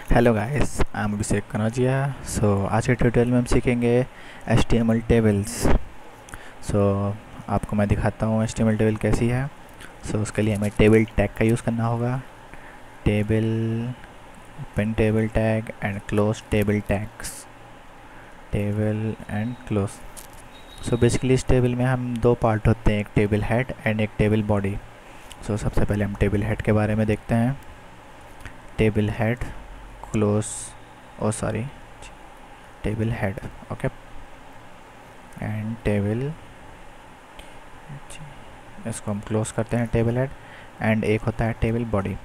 Hello guys, I am Abhishek Kanaujia. आज के tutorial में हम सीखेंगे HTML टेबल्स। सो आपको मैं दिखाता हूँ HTML टेबल कैसी है। उसके लिए हमें टेबल टैग का यूज़ करना होगा। Table, open table tag and close table tags, table and close. Basically इस टेबल में हम दो पार्ट होते हैं, एक टेबल हेड एंड एक टेबल बॉडी। सबसे पहले हम टेबल हेड के बारे में देखते हैं। Table head close table head, okay, and table, इसको हम क्लोज करते हैं टेबल हेड। एंड एक होता है टेबल बॉडी।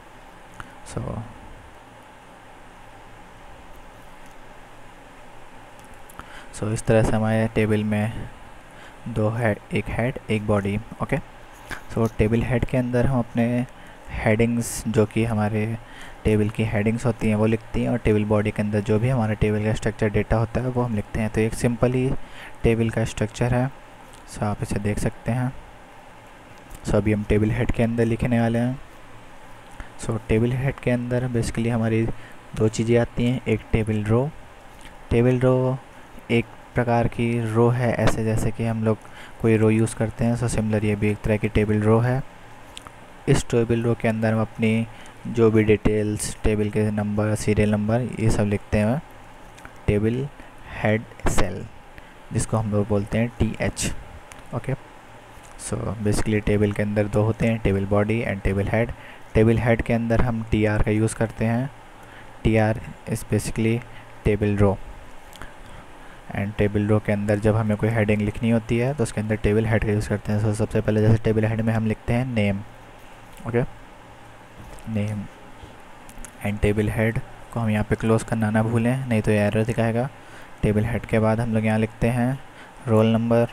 इस तरह से हमारे टेबल में दो हेड, एक हेड एक बॉडी, ओके। टेबल हेड के अंदर हम अपने हेडिंग्स, जो कि हमारे टेबल की हेडिंग्स होती हैं, वो लिखती हैं, और टेबल बॉडी के अंदर जो भी हमारे टेबल का स्ट्रक्चर डेटा होता है वो हम लिखते हैं। तो एक सिंपल ही टेबल का स्ट्रक्चर है। आप इसे देख सकते हैं। अभी हम टेबल हेड के अंदर लिखने वाले हैं। टेबल हेड के अंदर बेसिकली हमारी दो चीज़ें आती हैं, एक टेबल रो। टेबल रो एक प्रकार की रो है, ऐसे जैसे कि हम लोग कोई रो यूज़ करते हैं। सिमिलर ये भी एक तरह की टेबल रो है। इस टेबल रो के अंदर हम अपनी जो भी डिटेल्स, टेबल के नंबर, सीरियल नंबर, ये सब लिखते हैं। टेबल हेड सेल, जिसको हम लोग बोलते हैं TH, ओके। बेसिकली टेबल के अंदर दो होते हैं, table body and table head. Table head के अंदर हम TR का यूज़ करते हैं। TR is basically table row. And table row के अंदर जब हमें कोई हेडिंग लिखनी होती है तो उसके अंदर टेबल हेड का यूज़ करते हैं। सबसे पहले जैसे टेबल हेड में हम लिखते हैं name, okay, name. And table head को हम यहाँ पे क्लोज करना ना भूलें, नहीं तो ये एरर दिखाएगा। टेबल हेड के बाद हम लोग यहाँ लिखते हैं roll number,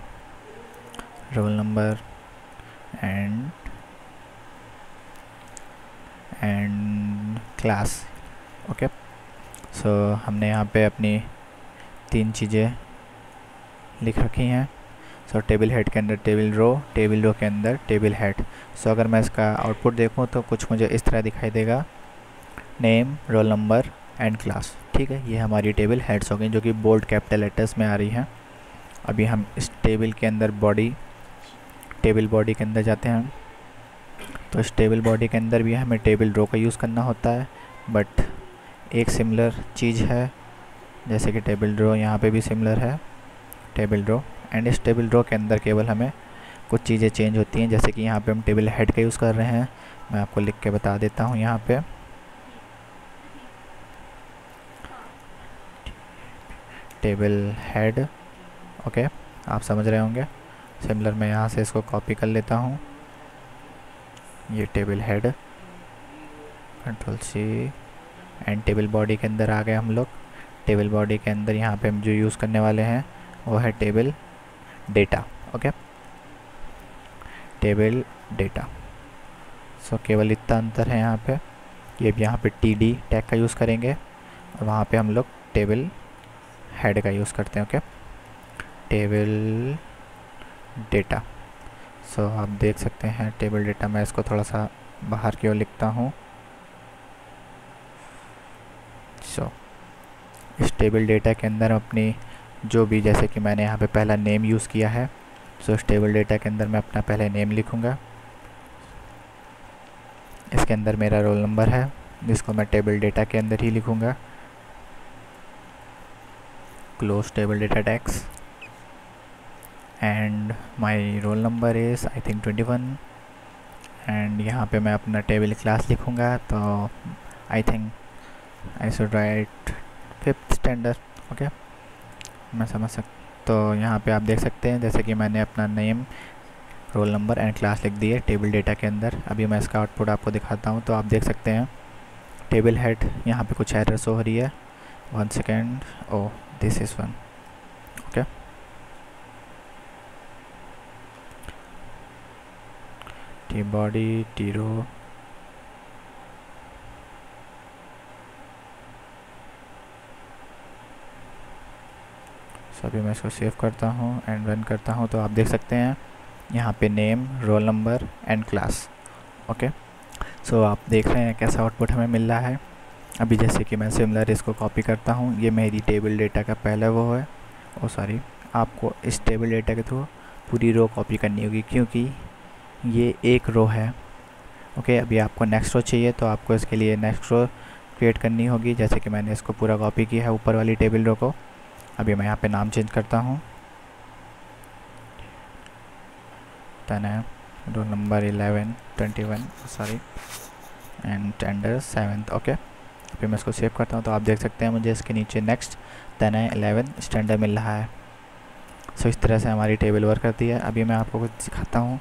and class, okay. हमने यहाँ पे अपनी तीन चीज़ें लिख रखी हैं। टेबल हेड के अंदर टेबल रो के अंदर टेबल हेड। अगर मैं इसका आउटपुट देखूँ तो कुछ मुझे इस तरह दिखाई देगा, name, roll number and class, ठीक है। ये हमारी टेबल हेड्स हो गई, जो कि बोल्ड कैपिटल लेटर्स में आ रही हैं। अभी हम इस टेबल के अंदर टेबल बॉडी के अंदर जाते हैं। तो इस टेबल बॉडी के अंदर भी हमें टेबल रो का यूज़ करना होता है, बट एक सिमिलर चीज़ है, जैसे कि टेबल रो, यहाँ पे भी सिमिलर है टेबल रो। एंड इस टेबल रो के अंदर केवल हमें कुछ चीज़ें चेंज होती हैं, जैसे कि यहाँ पे हम टेबल हेड का यूज़ कर रहे हैं। मैं आपको लिख के बता देता हूँ यहाँ पे। टेबल हेड, ओके, आप समझ रहे होंगे। सिमिलर मैं यहाँ से इसको कॉपी कर लेता हूँ। ये table head, Ctrl+C, and table body के अंदर आ गए हम लोग। टेबल बॉडी के अंदर यहाँ पे हम जो यूज़ करने वाले हैं वो है table data, okay, table data. केवल इतना अंतर है यहाँ पे, ये भी यहाँ पे TD टैग का यूज़ करेंगे, और वहाँ पे हम लोग टेबल हेड का यूज़ करते हैं, ओके, टेबल डेटा। आप देख सकते हैं टेबल डेटा। मैं इसको थोड़ा सा बाहर की ओर लिखता हूँ। इस टेबल डेटा के अंदर अपनी जो भी, जैसे कि मैंने यहाँ पे पहला नेम यूज़ किया है, इस टेबल डेटा के अंदर मैं अपना पहले नेम लिखूँगा। इसके अंदर मेरा रोल नंबर है, जिसको मैं टेबल डेटा के अंदर ही लिखूँगा। Close table data tags, and my roll number is I think 21। And यहाँ पे मैं अपना टेबल क्लास लिखूँगा, तो I think I should write 5th standard, okay, मैं समझ सकता। तो यहाँ पे आप देख सकते हैं, जैसे कि मैंने अपना name, roll number and class लिख दी है टेबल डेटा के अंदर। अभी मैं इसका आउटपुट आपको दिखाता हूँ। तो आप देख सकते हैं टेबल हेड, यहाँ पे कुछ एरर शो हो रही है। 1 second, oh this is 1, okay. T body, T row, अभी मैं इसको सेव करता हूँ एंड रन करता हूँ। तो आप देख सकते हैं यहाँ पे name, roll number and class, okay. आप देख रहे हैं कैसा आउटपुट हमें मिल रहा है। अभी जैसे कि मैं सिमिलर इसको कॉपी करता हूँ, ये मेरी टेबल डेटा का पहला वो है, आपको इस टेबल डेटा के थ्रू पूरी रो कॉपी करनी होगी क्योंकि ये एक रो है। ओके, अभी आपको नेक्स्ट रो चाहिए तो आपको इसके लिए नेक्स्ट रो क्रिएट करनी होगी। जैसे कि मैंने इसको पूरा कॉपी किया है ऊपर वाली टेबल रो को। अभी मैं यहाँ पे नाम चेंज करता हूँ, roll number 11 21 and tender 7th। Okay, अभी मैं इसको सेव करता हूँ तो आप देख सकते हैं मुझे इसके नीचे नेक्स्ट 11 स्टैंडर्ड मिल रहा है। सो इस तरह से हमारी टेबल वर्क करती है। अभी मैं आपको कुछ सिखाता हूँ।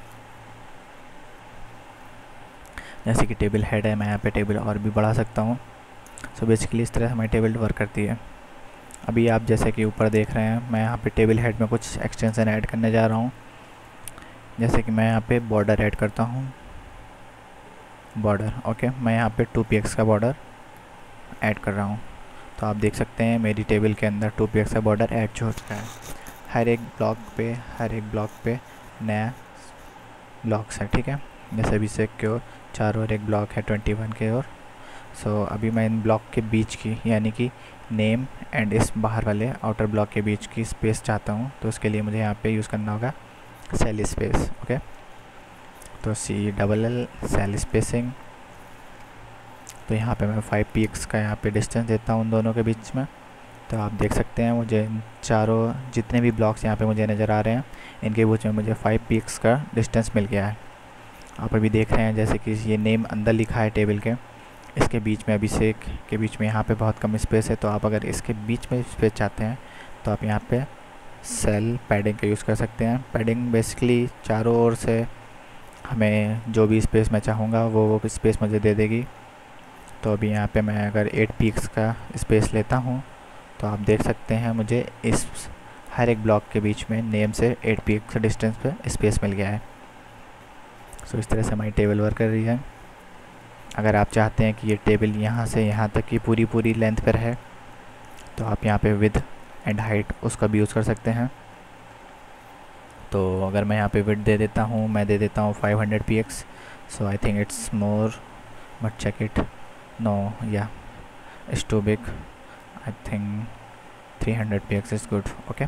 जैसे कि टेबल हेड है, मैं यहाँ पे टेबल और भी बढ़ा सकता हूँ। सो बेसिकली इस तरह से हमारी टेबल वर्क करती है। अभी आप जैसे कि ऊपर देख रहे हैं, मैं यहाँ पे टेबल हेड में कुछ एक्सटेंशन ऐड करने जा रहा हूँ। जैसे कि मैं यहाँ पे बॉर्डर ऐड करता हूँ, बॉर्डर। ओके, मैं यहाँ पे 2px का बॉर्डर ऐड कर रहा हूँ। तो आप देख सकते हैं मेरी टेबल के अंदर 2px का बॉर्डर ऐड हो चुका है। हर एक ब्लॉक पे नया ब्लॉक्स है, ठीक है। जैसे अभी से क्यों चारों और एक ब्लॉक है 21 के ओर। सो अभी मैं इन ब्लॉक के बीच की, यानी कि नेम एंड इस बाहर वाले आउटर ब्लॉक के बीच की स्पेस चाहता हूँ। तो उसके लिए मुझे यहाँ पे यूज़ करना होगा सेल स्पेस। ओके, तो CLL सेल स्पेसिंग। तो यहाँ पे मैं 5px का यहाँ पे डिस्टेंस देता हूँ उन दोनों के बीच में। तो आप देख सकते हैं मुझे चारों जितने भी ब्लॉक्स यहाँ पे मुझे नज़र आ रहे हैं, इनके बीच में मुझे 5px का डिस्टेंस मिल गया है। आप अभी देख रहे हैं जैसे कि ये नेम अंदर लिखा है टेबल के, इसके बीच में अभिषेक के बीच में यहाँ पे बहुत कम स्पेस है। तो आप अगर इसके बीच में स्पेस चाहते हैं तो आप यहाँ पे सेल पैडिंग का यूज़ कर सकते हैं। पैडिंग बेसिकली चारों ओर से हमें जो भी स्पेस मैं चाहूँगा वो स्पेस मुझे दे देगी। तो अभी यहाँ पे मैं अगर 8px का स्पेस लेता हूँ तो आप देख सकते हैं मुझे इस हर एक ब्लॉक के बीच में नेम से 8px डिस्टेंस पे स्पेस मिल गया है। सो इस तरह से हमारी टेबल वर्क कर रही है। अगर आप चाहते हैं कि ये टेबल यहाँ से यहाँ तक की पूरी लेंथ पर है तो आप यहाँ पे विड्थ एंड हाइट उसका भी यूज़ कर सकते हैं। तो अगर मैं यहाँ पे विड्थ दे देता हूँ, मैं दे देता हूँ 500px। So I think it's more, but check it. No, yeah it's too big. I think 300px is good. Okay,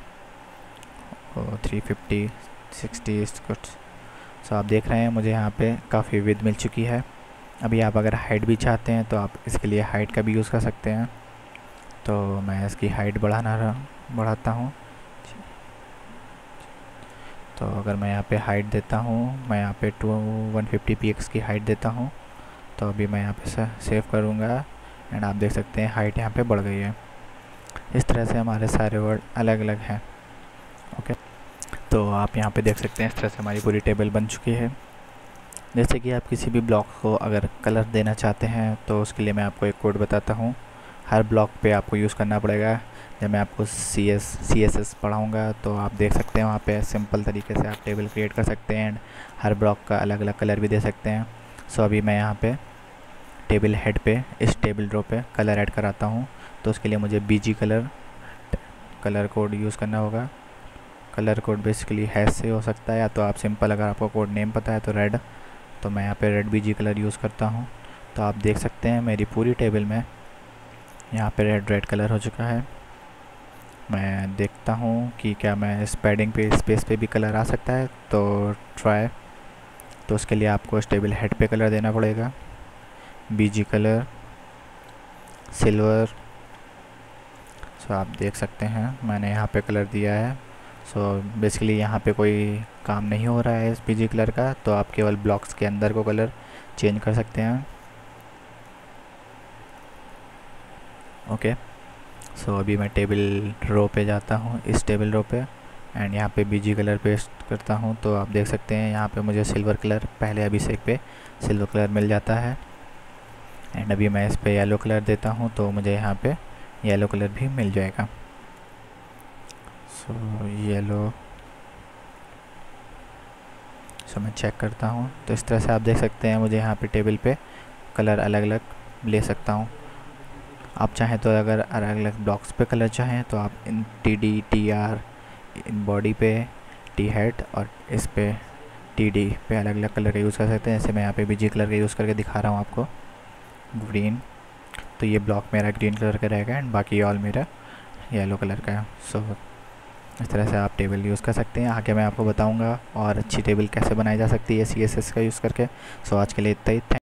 350 60 is good. So आप देख रहे हैं मुझे यहाँ पे काफ़ी विड्थ मिल चुकी है। अभी आप अगर हाइट भी चाहते हैं तो आप इसके लिए हाइट का भी यूज़ कर सकते हैं। तो मैं इसकी हाइट बढ़ाता हूँ। तो अगर मैं यहाँ पे हाइट देता हूँ, मैं यहाँ पे 150px की हाइट देता हूँ। तो अभी मैं यहाँ पे सेव करूँगा एंड आप देख सकते हैं हाइट यहाँ पे बढ़ गई है। इस तरह से हमारे सारे वर्ड अलग अलग हैं। ओके, तो आप यहाँ पे देख सकते हैं इस तरह से हमारी पूरी टेबल बन चुकी है। जैसे कि आप किसी भी ब्लॉक को अगर कलर देना चाहते हैं तो उसके लिए मैं आपको एक कोड बताता हूँ। हर ब्लॉक पे आपको यूज़ करना पड़ेगा। जब मैं आपको CSS पढ़ाऊँगा तो आप देख सकते हैं वहाँ पे सिंपल तरीके से आप टेबल क्रिएट कर सकते हैं एंड हर ब्लॉक का अलग अलग कलर भी दे सकते हैं। सो अभी मैं यहाँ पे टेबल हेड पे इस टेबल रो पे कलर ऐड कराता हूँ। तो उसके लिए मुझे BG कलर कोड यूज़ करना होगा। कलर कोड बेसिकली हैश से हो सकता है, या तो आप सिंपल, अगर आपको कोड नेम पता है तो रेड। तो मैं यहाँ पे रेड BG कलर यूज़ करता हूँ। तो आप देख सकते हैं मेरी पूरी टेबल में यहाँ पे रेड कलर हो चुका है। मैं देखता हूँ कि क्या मैं इस पैडिंग पे स्पेस पे भी कलर आ सकता है, तो ट्राई। तो उसके लिए आपको इस टेबल हेड पे कलर देना पड़ेगा, BG कलर सिल्वर। सो आप देख सकते हैं मैंने यहाँ पे कलर दिया है। सो बेसिकली यहाँ पे कोई काम नहीं हो रहा है इस BG कलर का, तो आप केवल ब्लॉक्स के अंदर को कलर चेंज कर सकते हैं। ओके, सो अभी मैं टेबल रो पे जाता हूँ, इस टेबल रो पे, एंड यहाँ पे BG कलर पेस्ट करता हूँ। तो आप देख सकते हैं यहाँ पे मुझे सिल्वर कलर, पहले अभिषेक पे सिल्वर कलर मिल जाता है। एंड अभी मैं इस पे येलो कलर देता हूँ तो मुझे यहाँ पे येलो कलर भी मिल जाएगा। सो येलो, सो मैं चेक करता हूँ। तो इस तरह से आप देख सकते हैं मुझे यहाँ पे टेबल पे कलर अलग अलग ले सकता हूँ। आप चाहें तो अगर अलग अलग ब्लॉक्स पे कलर चाहें तो आप इन TD TR, इन बॉडी पे T हेड और इस पे TD पे अलग अलग कलर का यूज़ कर सकते हैं। जैसे मैं यहाँ पे BG कलर का यूज़ करके दिखा रहा हूँ आपको, ग्रीन। तो ये ब्लॉक मेरा ग्रीन कलर का रहेगा एंड बाकी ऑल मेरा येलो कलर का है। सो इस तरह से आप टेबल यूज़ कर सकते हैं। आगे मैं आपको बताऊंगा और अच्छी टेबल कैसे बनाई जा सकती है CSS का यूज़ करके। सो आज के लिए इतना ही।